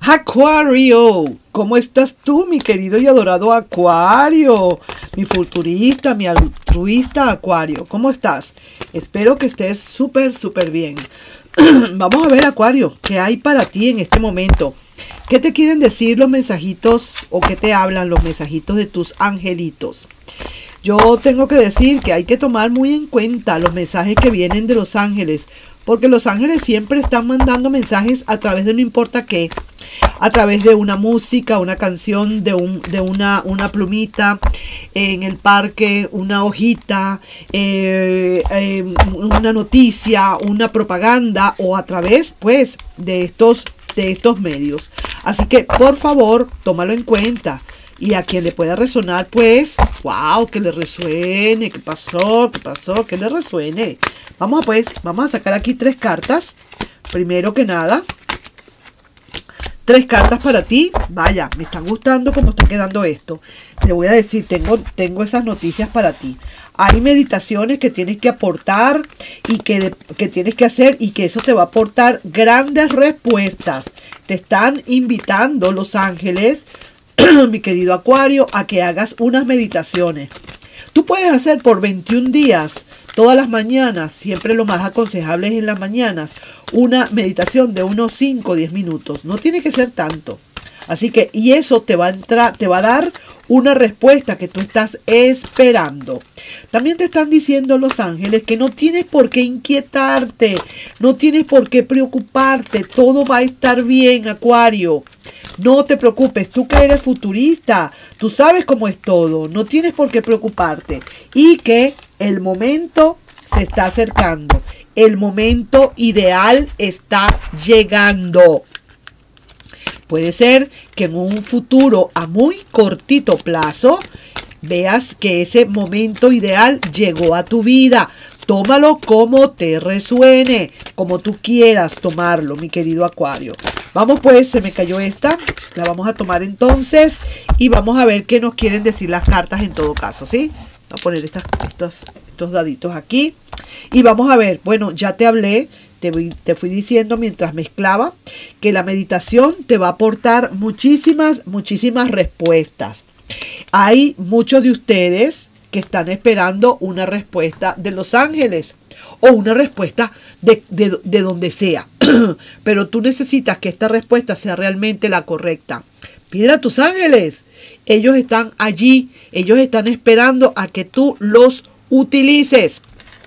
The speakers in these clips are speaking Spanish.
Acuario, ¿cómo estás tú, mi querido y adorado Acuario? Mi futurista, mi altruista Acuario, ¿cómo estás? Espero que estés súper bien. Vamos a ver, Acuario, ¿qué hay para ti en este momento? ¿Qué te quieren decir los mensajitos o qué te hablan los mensajitos de tus angelitos? Yo tengo que decir que hay que tomar muy en cuenta los mensajes que vienen de los ángeles, porque los ángeles siempre están mandando mensajes a través de no importa qué, a través de una música, una canción, de una plumita, en el parque, una hojita, una noticia, una propaganda o a través pues de estos medios. Así que por favor, tómalo en cuenta. Y a quien le pueda resonar, pues, wow, que le resuene. ¿Qué pasó? ¿Qué pasó? Que le resuene. Vamos a sacar aquí 3 cartas. Primero que nada, 3 cartas para ti. Vaya, me están gustando cómo está quedando esto. Te voy a decir, tengo esas noticias para ti. Hay meditaciones que tienes que aportar y que tienes que hacer y que eso te va a aportar grandes respuestas. Te están invitando los ángeles, mi querido Acuario, a que hagas unas meditaciones. Tú puedes hacer por 21 días, todas las mañanas, siempre lo más aconsejable es en las mañanas, una meditación de unos 5 o 10 minutos. No tiene que ser tanto. Así que, y eso te va a dar una respuesta que tú estás esperando. También te están diciendo los ángeles que no tienes por qué inquietarte, no tienes por qué preocuparte, todo va a estar bien, Acuario. No te preocupes, tú que eres futurista, tú sabes cómo es todo, no tienes por qué preocuparte. Y que el momento se está acercando, el momento ideal está llegando. Puede ser que en un futuro a muy cortito plazo veas que ese momento ideal llegó a tu vida. Tómalo como te resuene, como tú quieras tomarlo, mi querido Acuario. Vamos pues, se me cayó esta, la vamos a tomar entonces y vamos a ver qué nos quieren decir las cartas en todo caso, ¿sí? Voy a poner estos daditos aquí y vamos a ver, bueno, ya te hablé. Te fui diciendo mientras mezclaba que la meditación te va a aportar muchísimas respuestas. Hay muchos de ustedes que están esperando una respuesta de los ángeles o una respuesta de donde sea. Pero tú necesitas que esta respuesta sea realmente la correcta. Pide a tus ángeles. Ellos están allí. Ellos están esperando a que tú los utilices.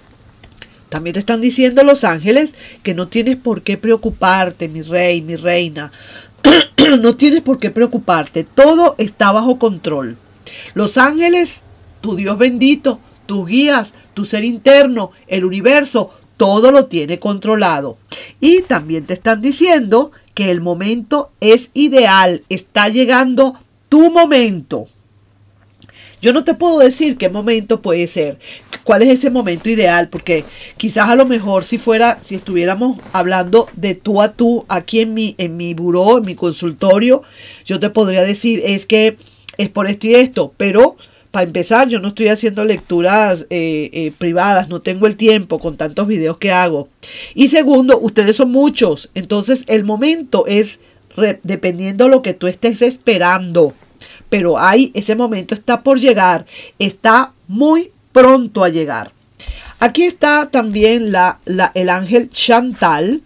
También te están diciendo los ángeles que no tienes por qué preocuparte, mi rey, mi reina. No tienes por qué preocuparte. Todo está bajo control. Los ángeles, tu Dios bendito, tus guías, tu ser interno, el universo, todo lo tiene controlado. Y también te están diciendo que el momento es ideal. Está llegando tu momento. Yo no te puedo decir qué momento puede ser, cuál es ese momento ideal, porque quizás a lo mejor si estuviéramos hablando de tú a tú aquí en mi buró, en mi consultorio, yo te podría decir es que es por esto y esto, pero para empezar yo no estoy haciendo lecturas privadas, no tengo el tiempo con tantos videos que hago. Y segundo, ustedes son muchos, entonces el momento es dependiendo de lo que tú estés esperando. Pero ese momento está por llegar, está muy pronto a llegar. Aquí está también el ángel Chantal,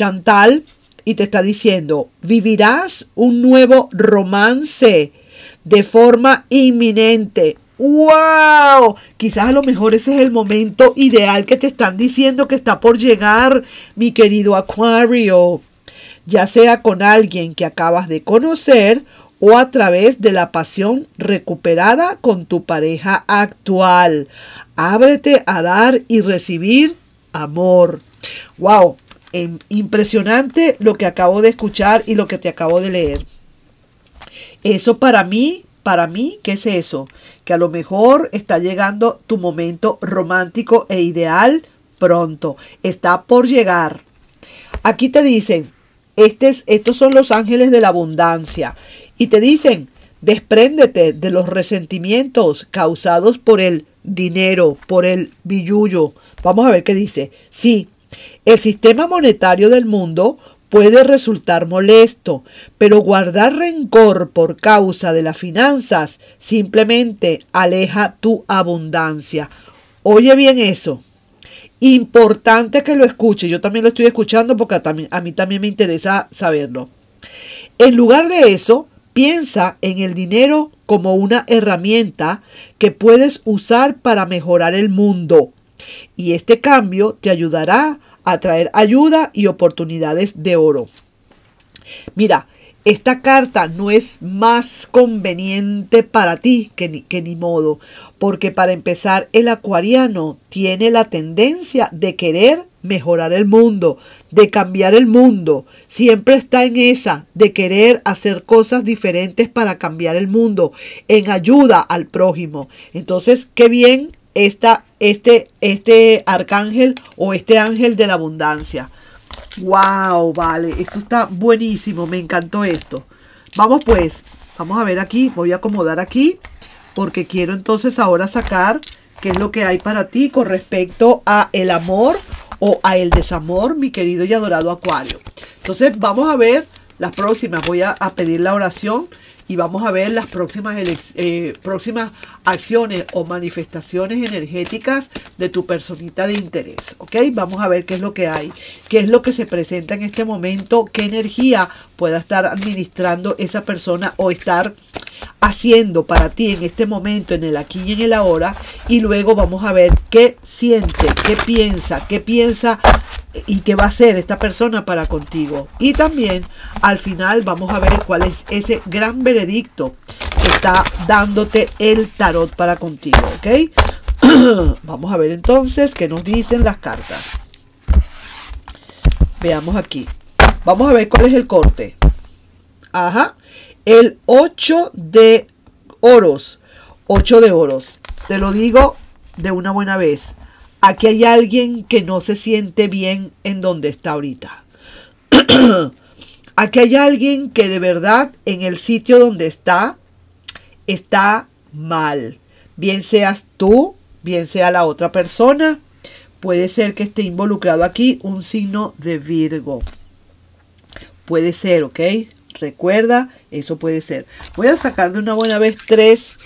y te está diciendo, vivirás un nuevo romance de forma inminente. ¡Wow! Quizás a lo mejor ese es el momento ideal que te están diciendo que está por llegar, mi querido Acuario. Ya sea con alguien que acabas de conocer o a través de la pasión recuperada con tu pareja actual. Ábrete a dar y recibir amor. ¡Wow! Impresionante lo que acabo de escuchar y lo que te acabo de leer. Eso para mí, ¿qué es eso? Que a lo mejor está llegando tu momento romántico e ideal pronto. Está por llegar. Aquí te dicen, estos son los ángeles de la abundancia. Y te dicen, despréndete de los resentimientos causados por el dinero, por el billullo. Vamos a ver qué dice. Sí, el sistema monetario del mundo puede resultar molesto, pero guardar rencor por causa de las finanzas simplemente aleja tu abundancia. Oye bien eso. Importante que lo escuche. Yo también lo estoy escuchando porque a mí también me interesa saberlo. En lugar de eso, piensa en el dinero como una herramienta que puedes usar para mejorar el mundo. Y este cambio te ayudará a traer ayuda y oportunidades de oro. Mira, esta carta no es más conveniente para ti que ni modo, porque para empezar el acuariano tiene la tendencia de querer mejorar el mundo, de cambiar el mundo. Siempre está en esa, de querer hacer cosas diferentes para cambiar el mundo, en ayuda al prójimo. Entonces, qué bien este arcángel o este ángel de la abundancia. Wow, vale, esto está buenísimo, me encantó esto. Vamos pues, vamos a ver aquí, voy a acomodar aquí, porque quiero entonces ahora sacar qué es lo que hay para ti con respecto a el amor o a el desamor, mi querido y adorado Acuario. Entonces vamos a ver las próximas, voy a pedir la oración y vamos a ver las próximas acciones o manifestaciones energéticas de tu personita de interés, ¿ok? Vamos a ver qué es lo que hay, qué es lo que se presenta en este momento, qué energía pueda estar administrando esa persona o estar haciendo para ti en este momento, en el aquí y en el ahora, y luego vamos a ver qué siente, qué piensa y qué va a hacer esta persona para contigo. Y también al final vamos a ver cuál es ese gran veredicto que está dándote el tarot para contigo, ¿ok? Vamos a ver entonces qué nos dicen las cartas. Veamos aquí. Vamos a ver cuál es el corte. Ajá. El 8 de oros. 8 de oros. Te lo digo de una buena vez. Aquí hay alguien que no se siente bien en donde está ahorita. Aquí hay alguien que de verdad en el sitio donde está mal. Bien seas tú, bien sea la otra persona. Puede ser que esté involucrado aquí un signo de Virgo. Puede ser, ¿ok? Recuerda, eso puede ser. Voy a sacar de una buena vez tres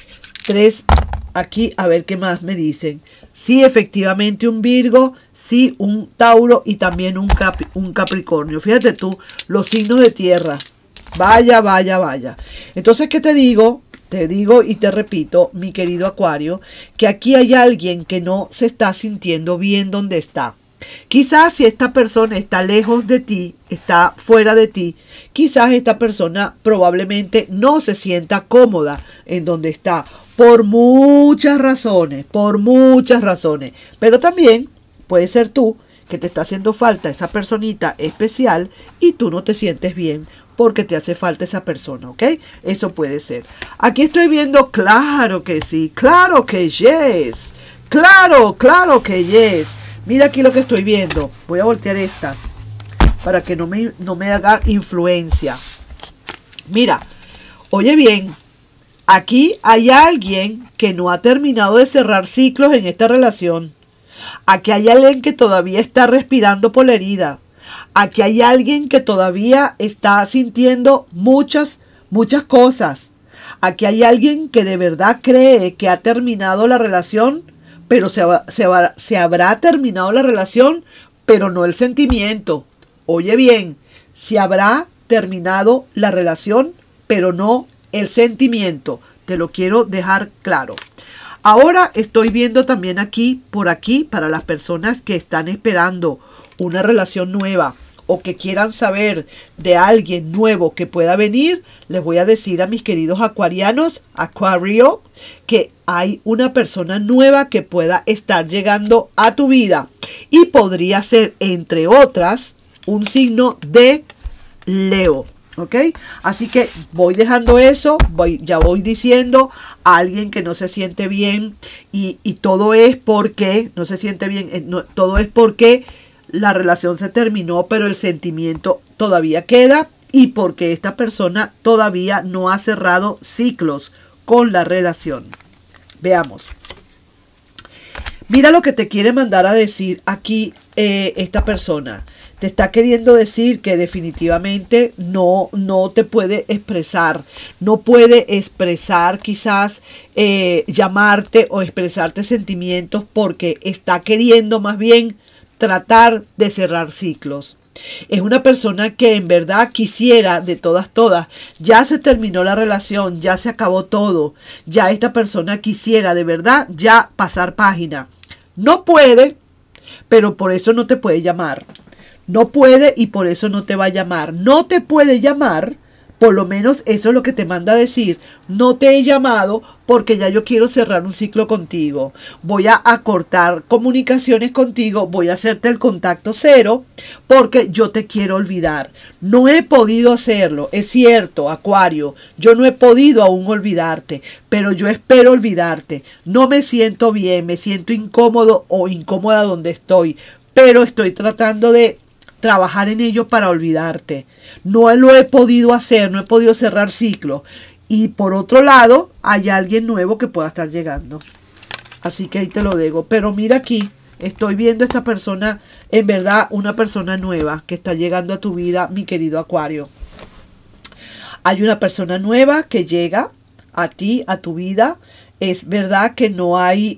aquí a ver qué más me dicen. Sí, efectivamente un Virgo, sí, un Tauro y también un Capricornio. Fíjate tú, los signos de tierra. Vaya, vaya, vaya. Entonces, ¿qué te digo? Te digo y te repito, mi querido Acuario, que aquí hay alguien que no se está sintiendo bien donde está. Quizás si esta persona está lejos de ti, está fuera de ti, quizás esta persona probablemente no se sienta cómoda en donde está, por muchas razones, pero también puede ser tú que te está haciendo falta esa personita especial y tú no te sientes bien porque te hace falta esa persona, ¿ok? Eso puede ser. Aquí estoy viendo, claro que sí, claro que yes, claro que yes. Mira aquí lo que estoy viendo. Voy a voltear estas para que no me haga influencia. Mira, oye bien, aquí hay alguien que no ha terminado de cerrar ciclos en esta relación. Aquí hay alguien que todavía está respirando por la herida. Aquí hay alguien que todavía está sintiendo muchas cosas. Aquí hay alguien que de verdad cree que ha terminado la relación, pero se habrá terminado la relación, pero no el sentimiento. Oye bien, se habrá terminado la relación, pero no el sentimiento. Te lo quiero dejar claro. Ahora estoy viendo también por aquí, para las personas que están esperando una relación nueva o que quieran saber de alguien nuevo que pueda venir, les voy a decir a mis queridos acuarianos, Acuario, que hay una persona nueva que pueda estar llegando a tu vida y podría ser, entre otras, un signo de Leo. ¿Ok? Así que voy dejando eso, ya voy diciendo a alguien que no se siente bien y todo es porque no se siente bien, todo es porque la relación se terminó, pero el sentimiento todavía queda y porque esta persona todavía no ha cerrado ciclos con la relación. Veamos. Mira lo que te quiere mandar a decir aquí esta persona. te está queriendo decir que definitivamente no te puede expresar, no puede expresar quizás llamarte o expresarte sentimientos porque está queriendo más bien tratar de cerrar ciclos. Es una persona que en verdad quisiera de todas, ya se terminó la relación, ya se acabó todo, ya esta persona quisiera de verdad ya pasar página. No puede, pero por eso no te puede llamar. No puede y por eso no te va a llamar. No te puede llamar, por lo menos eso es lo que te manda a decir. No te he llamado porque ya yo quiero cerrar un ciclo contigo. Voy a cortar comunicaciones contigo, voy a hacerte el contacto cero porque yo te quiero olvidar. No he podido hacerlo, es cierto, Acuario, yo no he podido aún olvidarte, pero yo espero olvidarte. No me siento bien, me siento incómodo o incómoda donde estoy, pero estoy tratando de trabajar en ello para olvidarte. No lo he podido hacer, no he podido cerrar ciclo. Y por otro lado, hay alguien nuevo que pueda estar llegando. Así que ahí te lo digo. Pero mira aquí, estoy viendo a esta persona, en verdad, una persona nueva que está llegando a tu vida, mi querido Acuario. Hay una persona nueva que llega a ti, a tu vida. Es verdad que no hay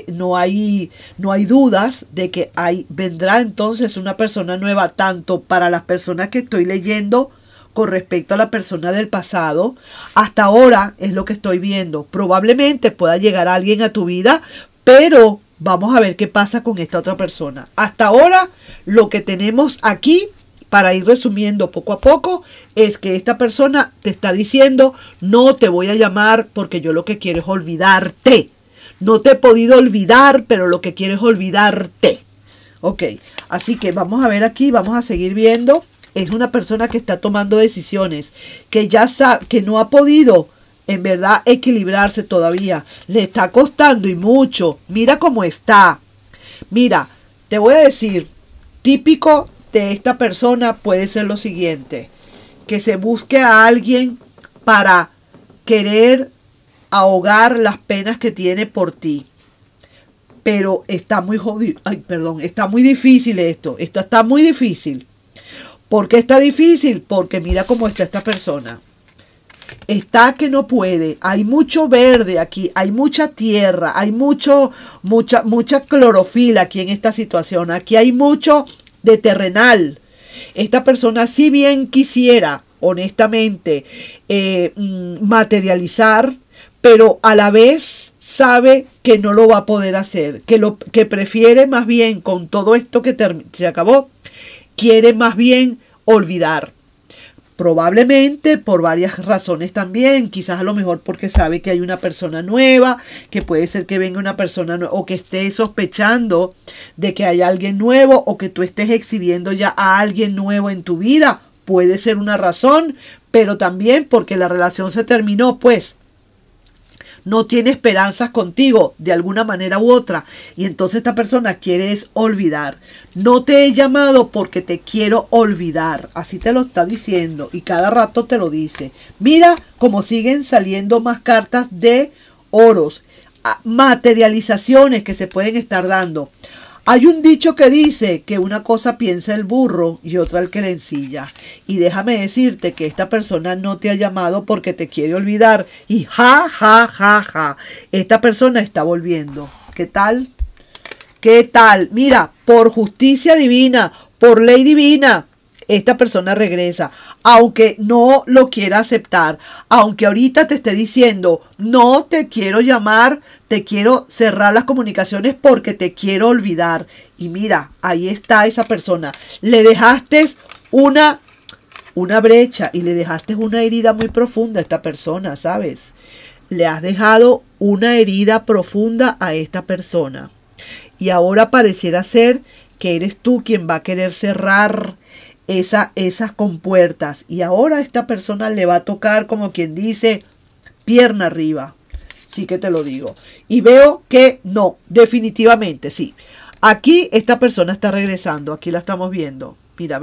dudas de que vendrá entonces una persona nueva, tanto para las personas que estoy leyendo con respecto a la persona del pasado. Hasta ahora es lo que estoy viendo. Probablemente pueda llegar alguien a tu vida, pero vamos a ver qué pasa con esta otra persona. Hasta ahora lo que tenemos aquí, para ir resumiendo poco a poco, es que esta persona te está diciendo, no te voy a llamar porque yo lo que quiero es olvidarte. No te he podido olvidar, pero lo que quiero es olvidarte. Ok, así que vamos a ver aquí, vamos a seguir viendo. Es una persona que está tomando decisiones, que ya sabe, que no ha podido en verdad equilibrarse todavía. Le está costando y mucho. Mira cómo está. Mira, te voy a decir, típico de esta persona puede ser lo siguiente: que se busque a alguien para querer ahogar las penas que tiene por ti. Pero está muy jodido. Ay, perdón, está muy difícil esto. Está muy difícil. ¿Por qué está difícil? Porque mira cómo está esta persona. Está que no puede. Hay mucho verde aquí, hay mucha tierra, hay mucha clorofila aquí en esta situación. Aquí hay mucho de terrenal. Esta persona, si bien quisiera honestamente materializar, pero a la vez sabe que no lo va a poder hacer, que prefiere más bien, con todo esto que se acabó, quiere más bien olvidar. Probablemente por varias razones también, quizás a lo mejor porque sabe que hay una persona nueva, que puede ser que venga una persona nueva, o que esté sospechando de que hay alguien nuevo, o que tú estés exhibiendo ya a alguien nuevo en tu vida. Puede ser una razón, pero también porque la relación se terminó, pues no tiene esperanzas contigo de alguna manera u otra, y entonces esta persona quiere es olvidar. No te he llamado porque te quiero olvidar, así te lo está diciendo y cada rato te lo dice. Mira cómo siguen saliendo más cartas de oros, materializaciones que se pueden estar dando. Hay un dicho que dice que una cosa piensa el burro y otra el que le ensilla. Y déjame decirte que esta persona no te ha llamado porque te quiere olvidar. Y esta persona está volviendo. ¿Qué tal? ¿Qué tal? Mira, por justicia divina, por ley divina, esta persona regresa, aunque no lo quiera aceptar, aunque ahorita te esté diciendo, no te quiero llamar, te quiero cerrar las comunicaciones porque te quiero olvidar. Y mira, ahí está esa persona. Le dejaste una brecha y le dejaste una herida muy profunda a esta persona, ¿sabes? Le has dejado una herida profunda a esta persona. Y ahora pareciera ser que eres tú quien va a querer cerrar esas compuertas, y ahora a esta persona le va a tocar, como quien dice, pierna arriba. Sí que te lo digo. Y veo que no, definitivamente sí. Aquí esta persona está regresando, aquí la estamos viendo. Mira, ¿ves?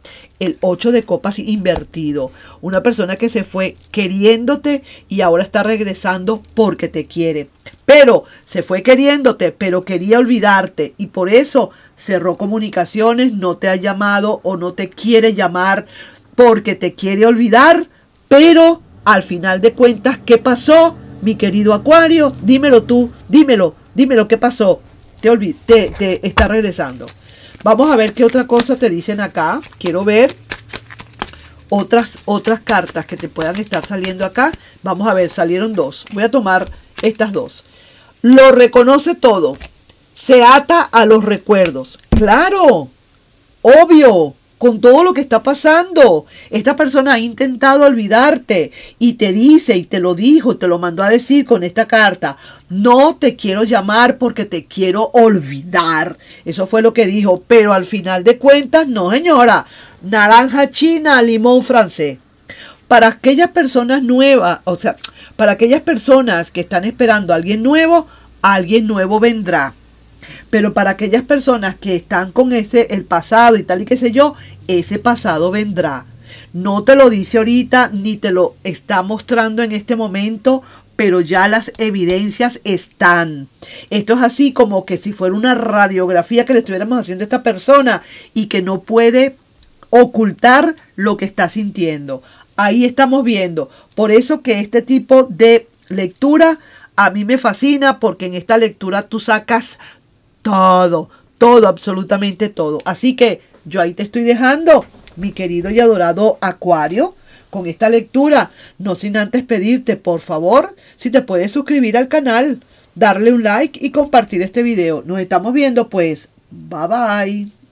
El 8 de copas invertido. Una persona que se fue queriéndote y ahora está regresando porque te quiere. Pero se fue queriéndote, pero quería olvidarte. Y por eso cerró comunicaciones, no te ha llamado o no te quiere llamar porque te quiere olvidar. Pero al final de cuentas, ¿qué pasó, mi querido Acuario? Dímelo tú, dímelo, ¿qué pasó? Te está regresando. Vamos a ver qué otra cosa te dicen acá. Quiero ver otras cartas que te puedan estar saliendo acá. Vamos a ver, salieron dos. Voy a tomar estas dos. Lo reconoce todo. Se ata a los recuerdos. Claro, obvio. Con todo lo que está pasando, esta persona ha intentado olvidarte y te dice y te lo dijo, te lo mandó a decir con esta carta: no te quiero llamar porque te quiero olvidar. Eso fue lo que dijo, pero al final de cuentas, no señora, naranja china, limón francés. Para aquellas personas nuevas, o sea, para aquellas personas que están esperando a alguien nuevo vendrá. Pero para aquellas personas que están con el pasado y tal y qué sé yo, ese pasado vendrá. No te lo dice ahorita ni te lo está mostrando en este momento, pero ya las evidencias están. Esto es así como que si fuera una radiografía que le estuviéramos haciendo a esta persona y que no puede ocultar lo que está sintiendo. Ahí estamos viendo. Por eso que este tipo de lectura a mí me fascina, porque en esta lectura tú sacas todo, absolutamente todo. Así que yo ahí te estoy dejando, mi querido y adorado Acuario, con esta lectura. No sin antes pedirte, por favor, si te puedes suscribir al canal, darle un like y compartir este video. Nos estamos viendo pues. Bye bye.